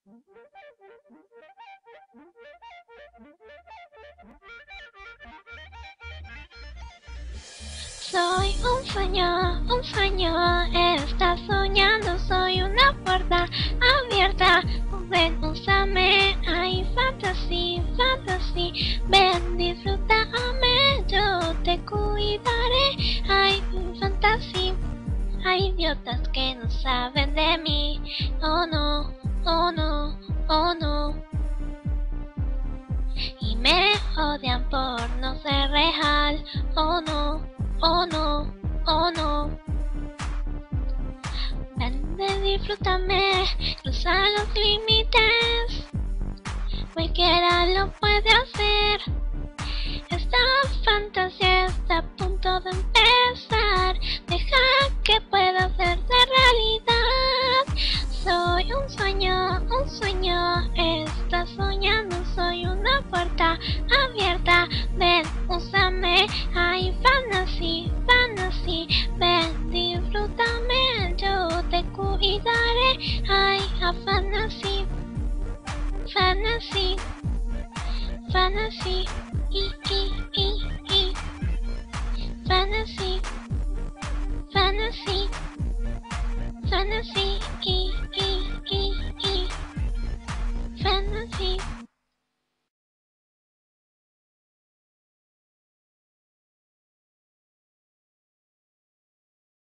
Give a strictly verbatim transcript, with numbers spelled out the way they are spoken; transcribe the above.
Soy un sueño, un sueño, estás soñando, soy una puerta abierta. Ven, úsame, ay, fantasy, fantasy. Ven, disfrútame, yo te cuidaré, ay, fantasy. Hay idiotas que no saben de mí, oh no, oh no, oh no. Y me odian por no ser real, oh no, oh no, oh no. Ven, ven, disfrútame, cruza los límites, cualquiera lo puede hacer. Esta fantasía está a punto de empezar, deja que pueda hacerse realidad. Soy un sueño, un sueño, estás soñando, soy una puerta abierta. Ven, úsame, ay, fantasy, fantasy. Ven, disfrútame, yo te cuidaré, ay, a fantasy, fantasy, fantasy, i, i, i, i. Fantasy, fantasy, fantasy.